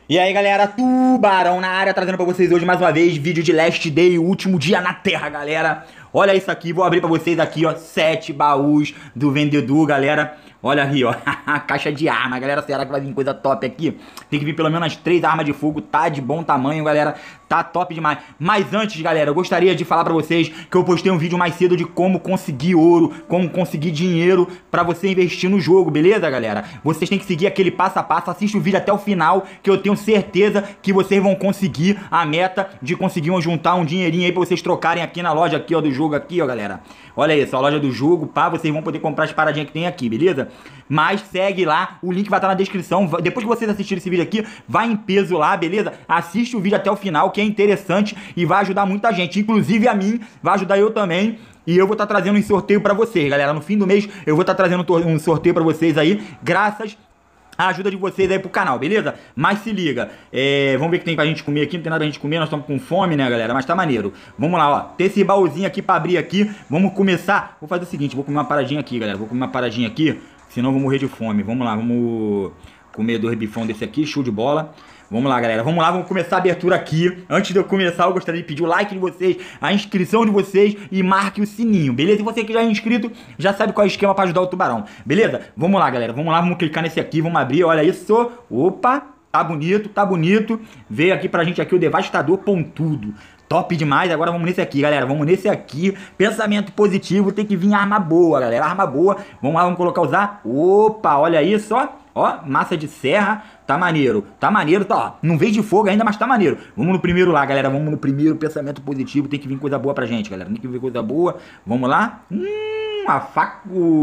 E aí galera, Tubarão na área, trazendo pra vocês hoje mais uma vez vídeo de Last Day, o último dia na Terra, galera. Olha isso aqui, vou abrir pra vocês aqui, ó, 7 baús do vendedor, galera. Olha aí, ó, caixa de arma, galera, será que vai vir coisa top aqui? Tem que vir pelo menos 3 armas de fogo, tá de bom tamanho, galera, tá top demais. Mas antes, galera, eu gostaria de falar pra vocês que eu postei um vídeo mais cedo de como conseguir ouro, como conseguir dinheiro pra você investir no jogo, beleza, galera? Vocês têm que seguir aquele passo a passo, assiste o vídeo até o final, que eu tenho certeza que vocês vão conseguir a meta de conseguir juntar um dinheirinho aí pra vocês trocarem aqui na loja aqui, ó, do jogo aqui, ó, galera. Olha isso, a loja do jogo, pá, vocês vão poder comprar as paradinhas que tem aqui, beleza? Mas segue lá, o link vai estar na descrição. Depois que vocês assistirem esse vídeo aqui, vai em peso lá, beleza? Assiste o vídeo até o final, que é interessante e vai ajudar muita gente, inclusive a mim, vai ajudar eu também. E eu vou estar trazendo um sorteio pra vocês, galera. No fim do mês eu vou estar trazendo um sorteio pra vocês aí, graças a ajuda de vocês aí pro canal, beleza? Mas se liga, vamos ver o que tem pra gente comer aqui. Não tem nada pra gente comer, nós estamos com fome, né, galera? Mas tá maneiro. Vamos lá, ó, tem esse baúzinho aqui pra abrir aqui. Vamos começar, vou fazer o seguinte, vou comer uma paradinha aqui, galera. Vou comer uma paradinha aqui, senão eu vou morrer de fome. Vamos lá, vamos comer 2 bifão desse aqui, show de bola. Vamos lá, galera, vamos lá, vamos começar a abertura aqui. Antes de eu começar, eu gostaria de pedir o like de vocês, a inscrição de vocês e marque o sininho, beleza? E você que já é inscrito, já sabe qual é o esquema pra ajudar o Tubarão, beleza? Vamos lá, galera, vamos lá, vamos clicar nesse aqui, vamos abrir, olha isso. Opa, tá bonito, tá bonito. Veio aqui pra gente aqui o Devastador Pontudo. Top demais, agora vamos nesse aqui, galera, vamos nesse aqui. Pensamento positivo, tem que vir arma boa, galera, arma boa. Vamos lá, vamos colocar, usar. Opa, olha isso, ó. Ó, massa de serra, tá maneiro, tá, ó, não veio de fogo ainda, mas tá maneiro. Vamos no primeiro lá, galera, vamos no primeiro, pensamento positivo, tem que vir coisa boa pra gente, galera, tem que vir coisa boa, vamos lá. A faca,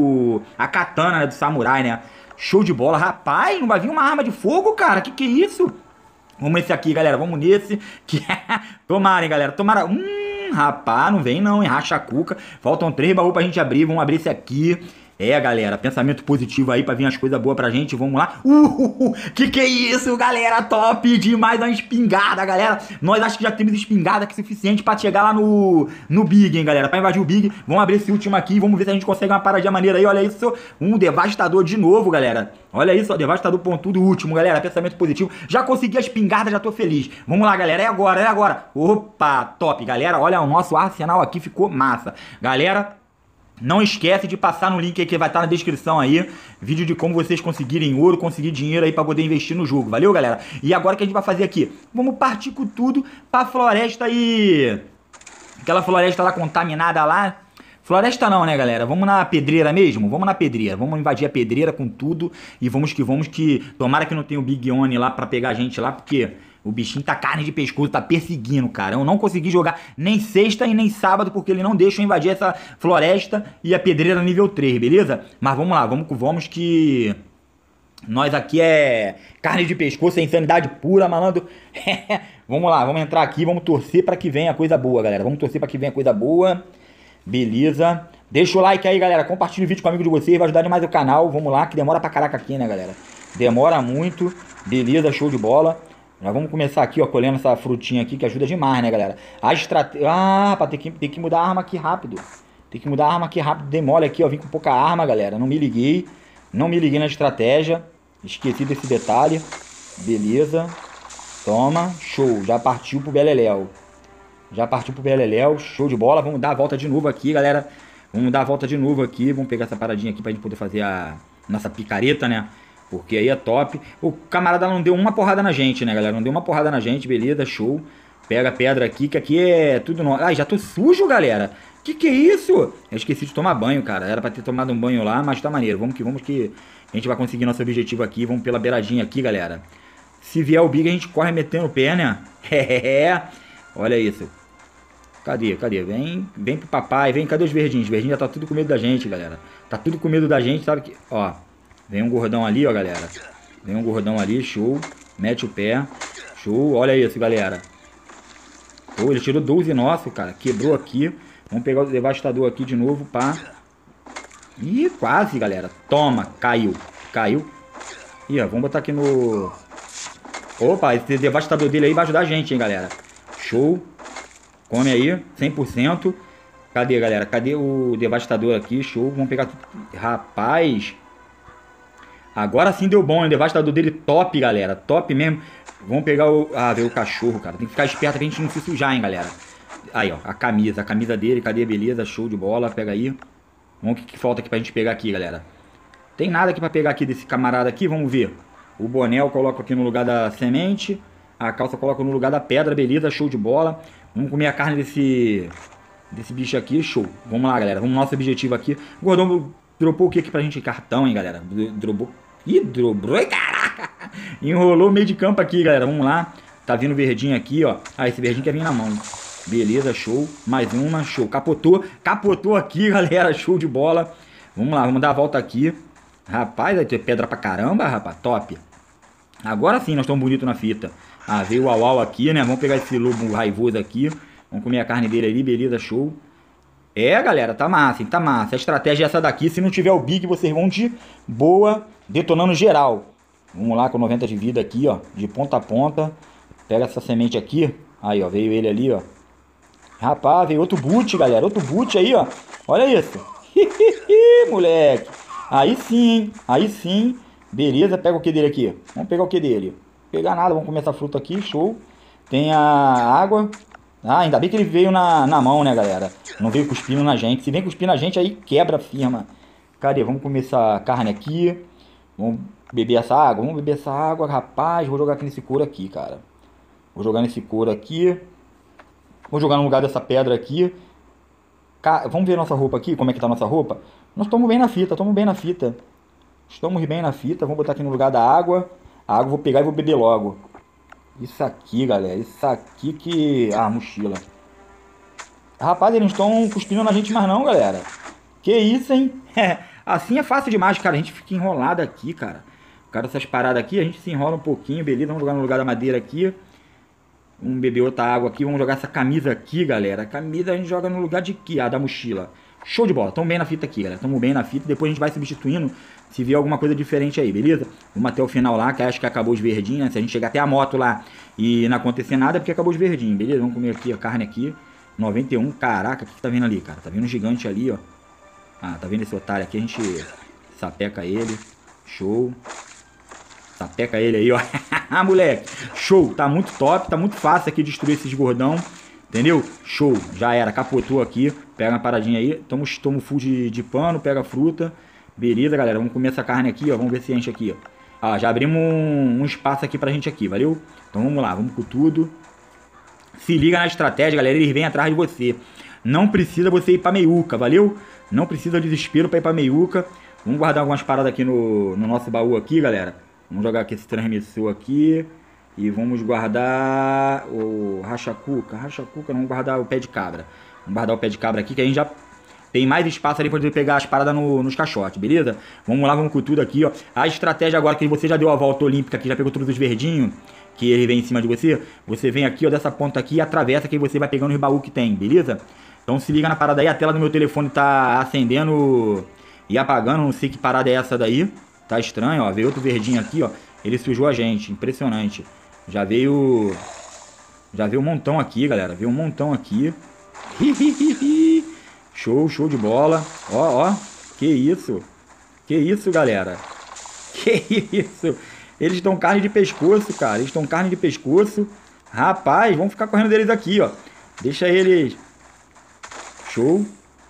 a katana, né, do samurai, né, show de bola, rapaz, não vai vir uma arma de fogo, cara, que é isso? Vamos nesse aqui, galera, vamos nesse, que tomara, hein, galera, tomara, rapaz, não vem não, hein, racha a cuca, faltam 3 baús pra gente abrir, vamos abrir esse aqui. Galera, pensamento positivo aí pra vir as coisas boas pra gente, vamos lá. Que é isso, galera, top demais, uma espingarda, galera. Nós acho que já temos espingarda que é suficiente pra chegar lá no Big, hein, galera, pra invadir o Big. Vamos abrir esse último aqui, vamos ver se a gente consegue uma paradinha maneira aí, olha isso. Um devastador de novo, galera. Olha isso, ó, devastador pontudo último, galera, pensamento positivo. Já consegui a espingarda, já tô feliz. Vamos lá, galera, é agora, é agora. Opa, top, galera, olha, o nosso arsenal aqui ficou massa. Galera, não esquece de passar no link aí que vai estar na descrição aí, vídeo de como vocês conseguirem ouro, conseguir dinheiro aí pra poder investir no jogo, valeu, galera? E agora o que a gente vai fazer aqui? Vamos partir com tudo pra floresta aí, aquela floresta lá contaminada lá. Floresta não, né, galera? Vamos na pedreira mesmo? Vamos na pedreira. Vamos invadir a pedreira com tudo e vamos que tomara que não tenha o Big One lá pra pegar a gente lá, porque o bichinho tá carne de pescoço, tá perseguindo, cara. Eu não consegui jogar nem sexta e nem sábado, porque ele não deixa eu invadir essa floresta e a pedreira nível 3, beleza? Mas vamos lá, vamos que nós aqui é carne de pescoço, é insanidade pura, malandro. Vamos lá, vamos entrar aqui, vamos torcer pra que venha coisa boa, galera. Vamos torcer pra que venha coisa boa. Beleza. Deixa o like aí, galera. Compartilha o vídeo com um amigo de vocês, vai ajudar demais o canal. Vamos lá, que demora pra caraca aqui, né, galera? Demora muito. Beleza, show de bola. Já vamos começar aqui, ó, colhendo essa frutinha aqui, que ajuda demais, né, galera? A estratégia... rapaz, tem que mudar a arma aqui rápido. Tem que mudar a arma aqui rápido. Demole aqui, ó, vim com pouca arma, galera. Não me liguei. Não me liguei na estratégia. Esqueci desse detalhe. Beleza. Toma. Show. Já partiu pro Beleléu. Já partiu pro Beleléu. Show de bola. Vamos dar a volta de novo aqui, galera. Vamos dar a volta de novo aqui. Vamos pegar essa paradinha aqui pra gente poder fazer a nossa picareta, né? Porque aí é top. O camarada não deu uma porrada na gente, né, galera? Não deu uma porrada na gente, beleza, show. Pega a pedra aqui, que aqui é tudo nosso. Ai, já tô sujo, galera. Que é isso? Eu esqueci de tomar banho, cara. Era pra ter tomado um banho lá, mas tá maneiro. Vamos que a gente vai conseguir nosso objetivo aqui. Vamos pela beiradinha aqui, galera. Se vier o Big, a gente corre metendo o pé, né? Olha isso. Cadê? Vem pro papai. Vem, cadê os verdinhos? Os verdinhos já tá tudo com medo da gente, galera. Tá tudo com medo da gente, sabe que... Ó. Vem um gordão ali, ó, galera. Vem um gordão ali, show. Mete o pé. Show. Olha isso, galera. Pô, ele tirou 12 nosso, cara. Quebrou aqui. Vamos pegar o devastador aqui de novo, pá. Ih, quase, galera. Toma. Caiu. Ih, ó, vamos botar aqui no... Opa, esse devastador dele aí vai ajudar a gente, hein, galera. Show. Come aí, 100%. Cadê, galera? Cadê o devastador aqui? Show. Vamos pegar tudo. Rapaz... Agora sim deu bom, hein? O devastador dele top, galera. Top mesmo. Vamos pegar o... Ah, veio o cachorro, cara. Tem que ficar esperto pra gente não se sujar, hein, galera. Aí, ó, a camisa dele. Cadê? Beleza, show de bola. Pega aí. Vamos, o que falta aqui pra gente pegar aqui, galera? Tem nada aqui pra pegar aqui desse camarada aqui, vamos ver. O boné eu coloco aqui no lugar da semente. A calça eu coloco no lugar da pedra, beleza, show de bola. Vamos comer a carne desse bicho aqui, show. Vamos lá, galera, vamos no nosso objetivo aqui. O gordão dropou o que aqui pra gente? Cartão, hein, galera. Dropou. Ih, dropou, caraca. Enrolou o meio de campo aqui, galera, vamos lá. Tá vindo verdinho aqui, ó. Ah, esse verdinho quer vir na mão. Beleza, show. Mais uma, show. Capotou aqui, galera, show de bola. Vamos lá, vamos dar a volta aqui. Rapaz, vai ter pedra pra caramba, rapaz. Top. Agora sim nós estamos bonitos na fita. Ah, veio o Au aqui, né? Vamos pegar esse lobo raivoso aqui. Vamos comer a carne dele ali, beleza, show. É, galera, tá massa, hein? Tá massa. A estratégia é essa daqui. Se não tiver o Big, vocês vão de boa, detonando geral. Vamos lá com 90 de vida aqui, ó. De ponta a ponta. Pega essa semente aqui. Aí, ó. Veio ele ali, ó. Rapaz, veio outro boot, galera. Outro boot aí, ó. Olha isso. Moleque. Aí sim, hein? Aí sim. Beleza, pega o que dele aqui. Vamos pegar o que dele. Pegar nada, vamos comer essa fruta aqui, show. Tem a água. Ah, ainda bem que ele veio na mão, né, galera? Não veio cuspindo na gente. Se vem cuspindo na gente, aí quebra a firma. Cadê? Vamos comer essa carne aqui. Vamos beber essa água. Vamos beber essa água, rapaz. Vou jogar aqui nesse couro aqui, cara. Vou jogar nesse couro aqui. Vou jogar no lugar dessa pedra aqui. Vamos ver nossa roupa aqui, como é que tá a nossa roupa. Nós estamos bem na fita, estamos bem na fita. Estamos bem na fita, vamos botar aqui no lugar da água. A água eu vou pegar e vou beber logo. Isso aqui, galera, isso aqui que... Ah, mochila. Rapaz, eles não estão cuspindo na gente mais não, galera. Que isso, hein? Assim é fácil demais, cara, a gente fica enrolado aqui, cara. Por causa dessas paradas aqui, a gente se enrola um pouquinho, beleza. Vamos jogar no lugar da madeira aqui. Vamos beber outra água aqui, vamos jogar essa camisa aqui, galera. A camisa a gente joga no lugar de quê? Ah, da mochila. Show de bola, estamos bem na fita aqui, galera. Estamos bem na fita, depois a gente vai substituindo se vier alguma coisa diferente aí, beleza? Vamos até o final lá, que acho que acabou os verdinhos, né? Se a gente chegar até a moto lá e não acontecer nada, é porque acabou os verdinhos, beleza? Vamos comer aqui a carne aqui. 91, caraca, o que tá vendo ali, cara? Tá vendo um gigante ali, ó. Ah, tá vendo esse otário aqui? A gente sapeca ele. Show. Sapeca ele aí, ó. Moleque. Show. Tá muito top. Tá muito fácil aqui destruir esses gordão. Entendeu? Show. Já era. Capotou aqui. Pega uma paradinha aí. Toma full de pano. Pega a fruta. Beleza, galera. Vamos comer essa carne aqui, ó. Vamos ver se enche aqui, ó. Ah, já abrimos um espaço aqui pra gente aqui. Valeu? Então vamos lá. Vamos com tudo. Se liga na estratégia, galera. Eles vêm atrás de você. Não precisa você ir pra meiuca. Valeu? Não precisa de desespero pra ir pra meiuca. Vamos guardar algumas paradas aqui no nosso baú aqui, galera. Vamos jogar aqui esse transmissor aqui. E vamos guardar o racha-cuca. Racha-cuca, vamos guardar o pé de cabra. Vamos guardar o pé de cabra aqui, que a gente já tem mais espaço ali pra poder pegar as paradas nos caixotes, beleza? Vamos lá, vamos com tudo aqui, ó. A estratégia agora que você já deu a volta olímpica aqui, já pegou todos os verdinhos, que ele vem em cima de você. Você vem aqui, ó, dessa ponta aqui e atravessa, que aí você vai pegando os baús que tem, beleza? Então se liga na parada aí. A tela do meu telefone tá acendendo e apagando. Não sei que parada é essa daí. Tá estranho, ó. Veio outro verdinho aqui, ó. Ele sujou a gente. Impressionante. Já veio um montão aqui, galera. Veio um montão aqui. Show, show de bola. Ó, ó. Que isso? Que isso, galera? Que isso? Eles estão carne de pescoço, cara. Eles estão carne de pescoço. Rapaz, vamos ficar correndo deles aqui, ó. Deixa eles. Show.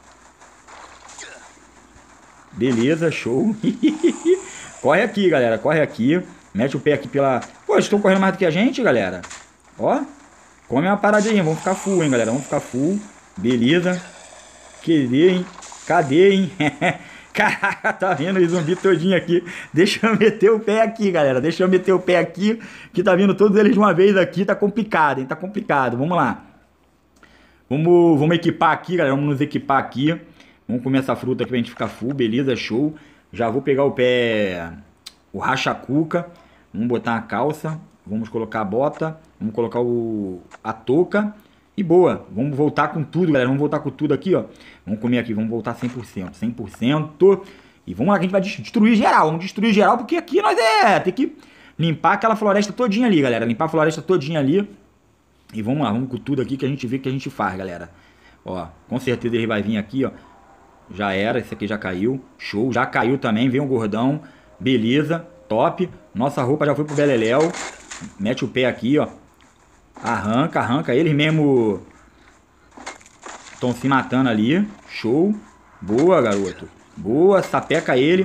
Beleza, show. Corre aqui, galera. Corre aqui. Mete o pé aqui pela... Pô, eles estão correndo mais do que a gente, galera. Ó. Come uma paradinha. Vamos ficar full, hein, galera. Vamos ficar full. Beleza. Cadê, hein? Cadê, hein? Caraca, tá vendo o zumbi todinho aqui. Deixa eu meter o pé aqui, galera. Deixa eu meter o pé aqui. Que tá vindo todos eles de uma vez aqui. Tá complicado, hein? Tá complicado. Vamos lá. Vamos equipar aqui, galera. Vamos nos equipar aqui. Vamos comer essa fruta aqui pra gente ficar full. Beleza, show. Já vou pegar o pé... O racha-cuca. Vamos botar a calça. Vamos colocar a bota. Vamos colocar a touca. E boa. Vamos voltar com tudo, galera. Vamos voltar com tudo aqui, ó. Vamos comer aqui. Vamos voltar 100%. 100%. E vamos lá que a gente vai destruir geral. Vamos destruir geral porque aqui nós tem que limpar aquela floresta todinha ali, galera. Limpar a floresta todinha ali. E vamos lá. Vamos com tudo aqui que a gente vê que a gente faz, galera. Ó. Com certeza ele vai vir aqui, ó. Já era. Esse aqui já caiu. Show. Já caiu também. Vem o gordão. Beleza, top. Nossa roupa já foi pro beleléu. Mete o pé aqui, ó. Arranca, arranca. Eles mesmo estão se matando ali. Show. Boa, garoto. Boa, sapeca ele.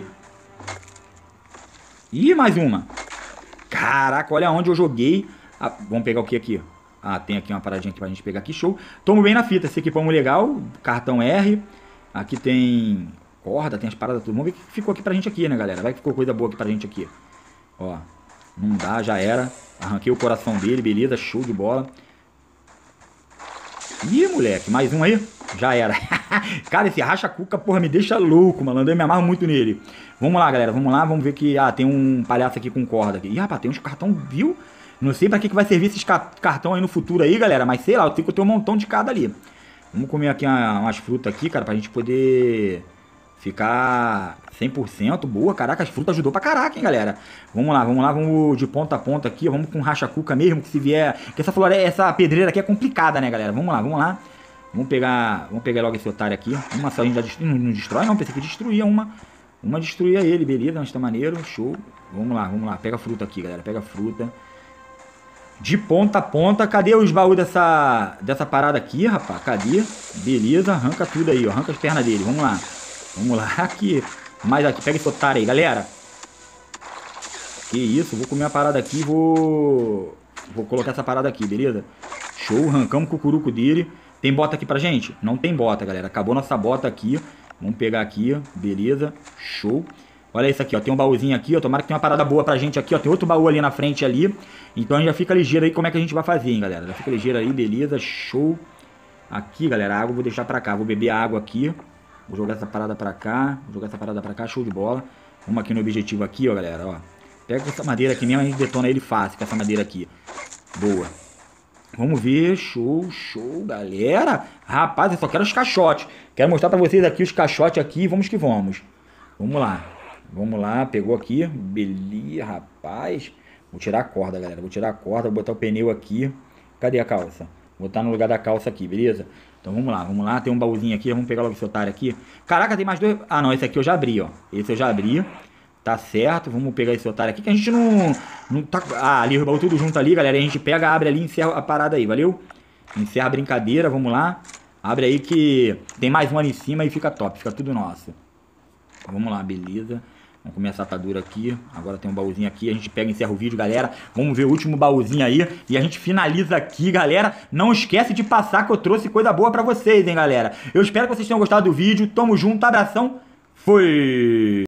Ih, mais uma. Caraca, olha onde eu joguei. Ah, vamos pegar o que aqui? Ah, tem aqui uma paradinha aqui pra gente pegar aqui. Show. Tamo bem na fita. Esse equipamos legal. Cartão R. Aqui tem corda, tem as paradas tudo. Vamos ver o que ficou aqui pra gente aqui, né, galera? Vai que ficou coisa boa aqui pra gente aqui. Ó. Não dá, já era. Arranquei o coração dele, beleza. Show de bola. Ih, moleque. Mais um aí. Já era. Cara, esse racha-cuca, porra, me deixa louco, malandro. Eu me amarro muito nele. Vamos lá, galera. Vamos lá. Vamos ver que... Ah, tem um palhaço aqui com corda. Aqui. Ih, rapaz, tem uns cartão, viu? Não sei pra que vai servir esses cartão aí no futuro aí, galera. Mas sei lá, eu tenho que ter um montão de cada ali. Vamos comer aqui umas frutas aqui, cara, pra gente poder ficar 100% boa. Caraca, as frutas ajudou pra caraca, hein, galera. Vamos lá, vamos de ponta a ponta aqui. Vamos com racha-cuca mesmo, que se vier... Que essa pedreira aqui é complicada, né, galera? Vamos lá, vamos lá. Vamos pegar logo esse otário aqui. Uma só a gente já destrói. Não destrói, não. Pensei que destruía uma. Uma destruía ele, beleza. Mas tá maneiro, show. Vamos lá. Pega a fruta aqui, galera. Pega a fruta. De ponta a ponta. Cadê os baús dessa parada aqui, rapaz? Cadê? Beleza, arranca tudo aí, ó. Arranca as pernas dele. Vamos lá. Vamos lá aqui. Mais aqui. Pega esse otário aí, galera. Que isso. Vou comer a parada aqui. Vou colocar essa parada aqui, beleza? Show. Arrancamos o cucuruco dele. Tem bota aqui pra gente? Não tem bota, galera. Acabou nossa bota aqui. Vamos pegar aqui, ó. Beleza. Show. Olha isso aqui, ó. Tem um baúzinho aqui, ó. Tomara que tenha uma parada boa pra gente aqui, ó. Tem outro baú ali na frente ali. Então a gente já fica ligeiro aí como é que a gente vai fazer, hein, galera. Já fica ligeiro aí, beleza. Show. Aqui, galera, a água eu vou deixar pra cá. Vou beber a água aqui. Vou jogar essa parada pra cá. Vou jogar essa parada pra cá. Show de bola. Vamos aqui no objetivo aqui, ó, galera, ó. Pega essa madeira aqui mesmo, a gente detona ele fácil com essa madeira aqui. Boa. Vamos ver, show, galera. Rapaz, eu só quero os caixotes. Quero mostrar pra vocês aqui os caixotes aqui. Vamos que vamos. Vamos lá, pegou aqui. Beleza, rapaz. Vou tirar a corda, galera. Vou tirar a corda, vou botar o pneu aqui. Cadê a calça? Vou botar no lugar da calça aqui, beleza? Então vamos lá. Tem um baúzinho aqui, vamos pegar logo esse otário aqui. Caraca, tem mais dois. Ah, não, esse aqui eu já abri, ó. Esse eu já abri. Tá certo, vamos pegar esse otário aqui que a gente não tá... Ah, ali o baú tudo junto ali, galera. A gente pega, abre ali e encerra a parada aí, valeu? Encerra a brincadeira, vamos lá. Abre aí que tem mais um ali em cima e fica top, fica tudo nosso. Vamos lá, beleza. Vamos começar a atadura aqui. Agora tem um baúzinho aqui, a gente pega e encerra o vídeo, galera. Vamos ver o último baúzinho aí e a gente finaliza aqui, galera. Não esquece de passar que eu trouxe coisa boa pra vocês, hein, galera. Eu espero que vocês tenham gostado do vídeo. Tamo junto, abração. Fui!